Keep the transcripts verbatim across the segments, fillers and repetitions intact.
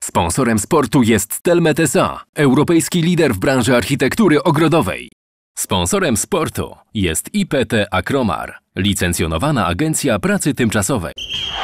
Sponsorem sportu jest Stelmet S A, europejski lider w branży architektury ogrodowej. Sponsorem sportu jest I P T Akromar, licencjonowana agencja pracy tymczasowej.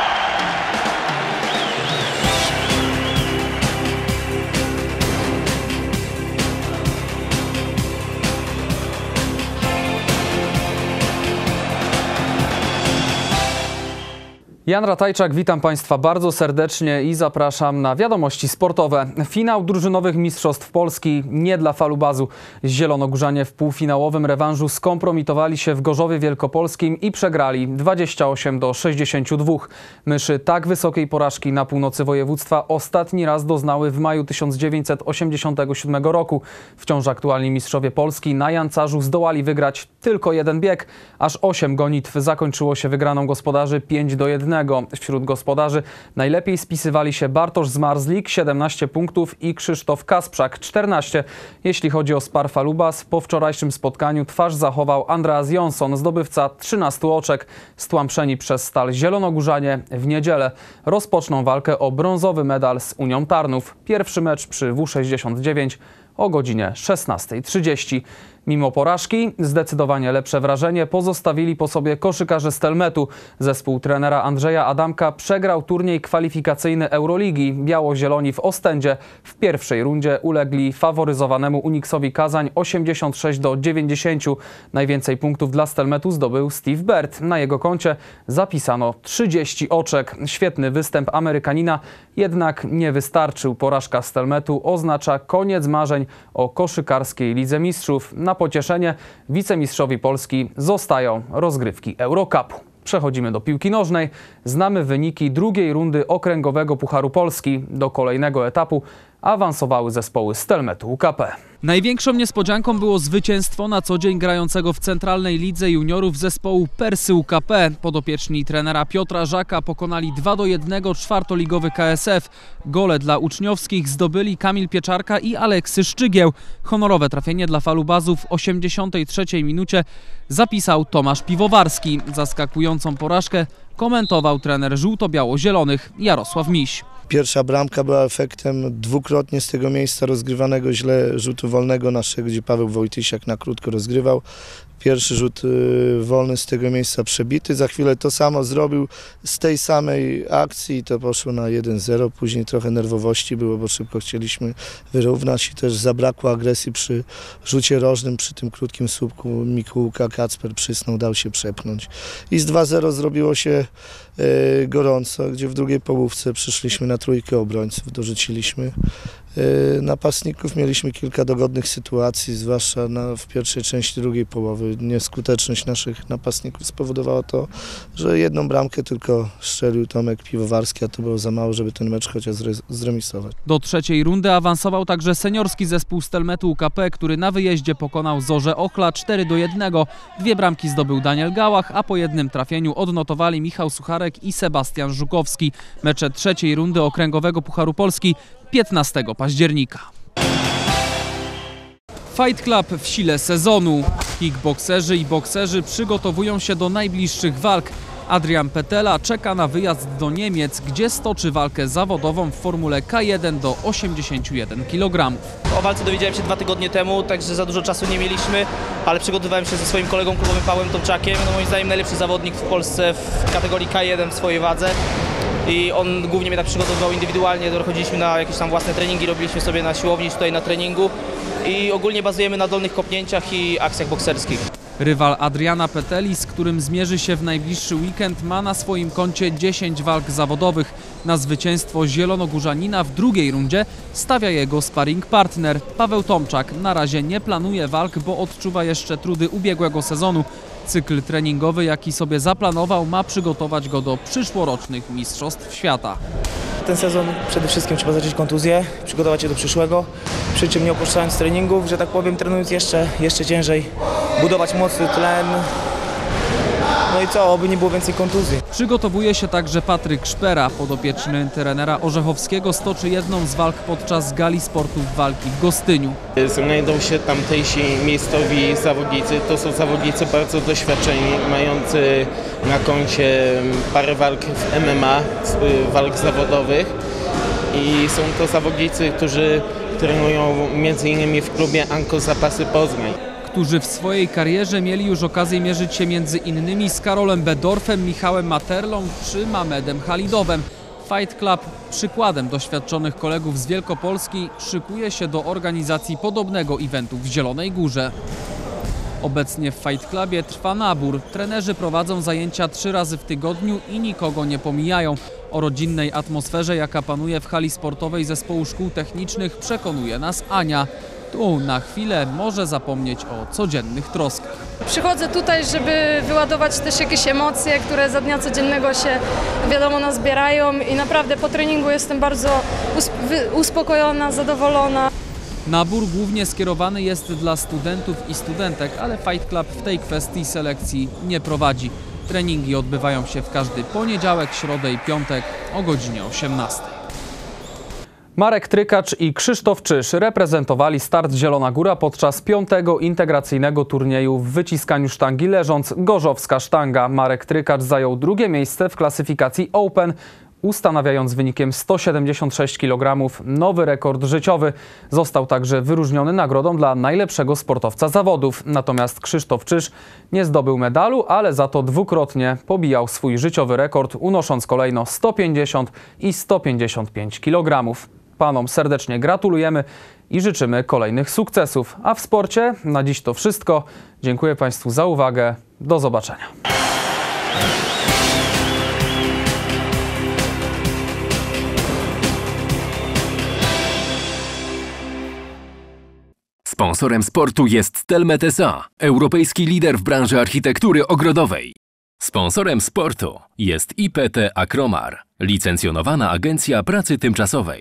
Jan Ratajczak, witam Państwa bardzo serdecznie i zapraszam na wiadomości sportowe. Finał drużynowych mistrzostw Polski nie dla falubazu. Zielonogórzanie w półfinałowym rewanżu skompromitowali się w Gorzowie Wielkopolskim i przegrali dwadzieścia osiem do sześćdziesięciu dwóch. Myszy tak wysokiej porażki na północy województwa ostatni raz doznały w maju tysiąc dziewięćset osiemdziesiątego siódmego roku. Wciąż aktualni mistrzowie Polski na Jancarzu zdołali wygrać tylko jeden bieg. Aż osiem gonitw zakończyło się wygraną gospodarzy pięć do jednego. Wśród gospodarzy najlepiej spisywali się Bartosz Zmarzlik, siedemnaście punktów, i Krzysztof Kasprzak, czternaście. Jeśli chodzi o Spar Falubas, po wczorajszym spotkaniu twarz zachował Andreas Jonsson, zdobywca trzynastu oczek. Stłamszeni przez Stal zielonogórzanie w niedzielę rozpoczną walkę o brązowy medal z Unią Tarnów. Pierwszy mecz przy W sześćdziesiąt dziewięć o godzinie szesnastej trzydzieści. Mimo porażki zdecydowanie lepsze wrażenie pozostawili po sobie koszykarze Stelmetu. Zespół trenera Andrzeja Adamka przegrał turniej kwalifikacyjny Euroligi. Biało-zieloni w Ostendzie w pierwszej rundzie ulegli faworyzowanemu Uniksowi Kazań osiemdziesiąt sześć do dziewięćdziesięciu. Najwięcej punktów dla Stelmetu zdobył Steve Bird. Na jego koncie zapisano trzydzieści oczek. Świetny występ Amerykanina jednak nie wystarczył. Porażka Stelmetu oznacza koniec marzeń o koszykarskiej Lidze Mistrzów. Na pocieszenie wicemistrzowi Polski zostają rozgrywki Eurocupu. Przechodzimy do piłki nożnej. Znamy wyniki drugiej rundy okręgowego Pucharu Polski. Do kolejnego etapu awansowały zespoły Stelmetu U K P. Największą niespodzianką było zwycięstwo na co dzień grającego w Centralnej Lidze Juniorów zespołu Persy U K P. Podopieczni trenera Piotra Żaka pokonali dwa do jednego czwartoligowy K S F. Gole dla uczniowskich zdobyli Kamil Pieczarka i Aleksy Szczygieł. Honorowe trafienie dla falubazów w osiemdziesiątej trzeciej minucie zapisał Tomasz Piwowarski. Zaskakującą porażkę komentował trener żółto-biało-zielonych Jarosław Miś. Pierwsza bramka była efektem dwukrotnie z tego miejsca rozgrywanego źle rzutu wolnego naszego, gdzie Paweł Wojtysiak na krótko rozgrywał. Pierwszy rzut y, wolny z tego miejsca przebity. Za chwilę to samo zrobił z tej samej akcji i to poszło na jeden zero. Później trochę nerwowości było, bo szybko chcieliśmy wyrównać i też zabrakło agresji przy rzucie rożnym, przy tym krótkim słupku. Mikułka Kacper przysnął, dał się przepchnąć. I z dwa zero zrobiło się y, gorąco, gdzie w drugiej połówce przyszliśmy na trójkę obrońców, dorzuciliśmy y, napastników. Mieliśmy kilka dogodnych sytuacji, zwłaszcza na, w pierwszej części drugiej połowy. Nieskuteczność naszych napastników spowodowała to, że jedną bramkę tylko strzelił Tomek Piwowarski, a to było za mało, żeby ten mecz chociaż zremisować. Do trzeciej rundy awansował także seniorski zespół Stelmetu U K P, który na wyjeździe pokonał Zorzę Ochla cztery do jednego. Dwie bramki zdobył Daniel Gałach, a po jednym trafieniu odnotowali Michał Sucharek i Sebastian Żukowski. Mecze trzeciej rundy okręgowego Pucharu Polski piętnastego października. Fight Club w sile sezonu. Kickbokserzy i bokserzy przygotowują się do najbliższych walk. Adrian Petela czeka na wyjazd do Niemiec, gdzie stoczy walkę zawodową w formule K jeden do osiemdziesięciu jeden kilogramów. O walce dowiedziałem się dwa tygodnie temu, także za dużo czasu nie mieliśmy, ale przygotowywałem się ze swoim kolegą klubowym Pawłem Tomczakiem. No moim zdaniem najlepszy zawodnik w Polsce w kategorii K jeden w swojej wadze. I on głównie mnie tak przygotowywał indywidualnie, dochodziliśmy na jakieś tam własne treningi, robiliśmy sobie na siłowni, tutaj na treningu i ogólnie bazujemy na dolnych kopnięciach i akcjach bokserskich. Rywal Adriana Peteli, z którym zmierzy się w najbliższy weekend, ma na swoim koncie dziesięć walk zawodowych. Na zwycięstwo zielonogórzanina w drugiej rundzie stawia jego sparring partner. Paweł Tomczak na razie nie planuje walk, bo odczuwa jeszcze trudy ubiegłego sezonu. Cykl treningowy, jaki sobie zaplanował, ma przygotować go do przyszłorocznych Mistrzostw Świata. Ten sezon przede wszystkim trzeba zacząć kontuzję, przygotować się do przyszłego, przy czym nie opuszczając treningów, że tak powiem, trenując jeszcze, jeszcze ciężej, budować mocny tlen. No i co, oby nie było więcej kontuzji. Przygotowuje się także Patryk Szpera, podopieczny trenera Orzechowskiego, stoczy jedną z walk podczas gali sportów walki w Gostyniu. Znajdą się tamtejsi miejscowi zawodnicy, to są zawodnicy bardzo doświadczeni, mający na koncie parę walk w M M A, walk zawodowych. i są to zawodnicy, którzy trenują między innymi w klubie Anko Zapasy Poznań. Którzy w swojej karierze mieli już okazję mierzyć się między innymi z Karolem Bedorfem, Michałem Materlą czy Mamedem Halidowem. Fight Club, przykładem doświadczonych kolegów z Wielkopolski, szykuje się do organizacji podobnego eventu w Zielonej Górze. Obecnie w Fight Clubie trwa nabór. Trenerzy prowadzą zajęcia trzy razy w tygodniu i nikogo nie pomijają. O rodzinnej atmosferze, jaka panuje w hali sportowej Zespołu Szkół Technicznych, przekonuje nas Ania. Tu na chwilę może zapomnieć o codziennych troskach. Przychodzę tutaj, żeby wyładować też jakieś emocje, które za dnia codziennego się, wiadomo, nazbierają i naprawdę po treningu jestem bardzo uspokojona, zadowolona. Nabór głównie skierowany jest dla studentów i studentek, ale Fight Club w tej kwestii selekcji nie prowadzi. Treningi odbywają się w każdy poniedziałek, środę i piątek o godzinie osiemnastej. Marek Trykacz i Krzysztof Czyż reprezentowali Start Zielona Góra podczas piątego integracyjnego turnieju w wyciskaniu sztangi leżąc. Gorzowska sztanga. Marek Trykacz zajął drugie miejsce w klasyfikacji Open, ustanawiając wynikiem sto siedemdziesiąt sześć kilogramów nowy rekord życiowy. Został także wyróżniony nagrodą dla najlepszego sportowca zawodów. Natomiast Krzysztof Czyż nie zdobył medalu, ale za to dwukrotnie pobijał swój życiowy rekord, unosząc kolejno sto pięćdziesiąt i sto pięćdziesiąt pięć kilogramów. Panom serdecznie gratulujemy i życzymy kolejnych sukcesów. A w sporcie na dziś to wszystko. Dziękuję Państwu za uwagę. Do zobaczenia. Sponsorem sportu jest Telmet S A, europejski lider w branży architektury ogrodowej. Sponsorem sportu jest I P T Akromar, licencjonowana agencja pracy tymczasowej.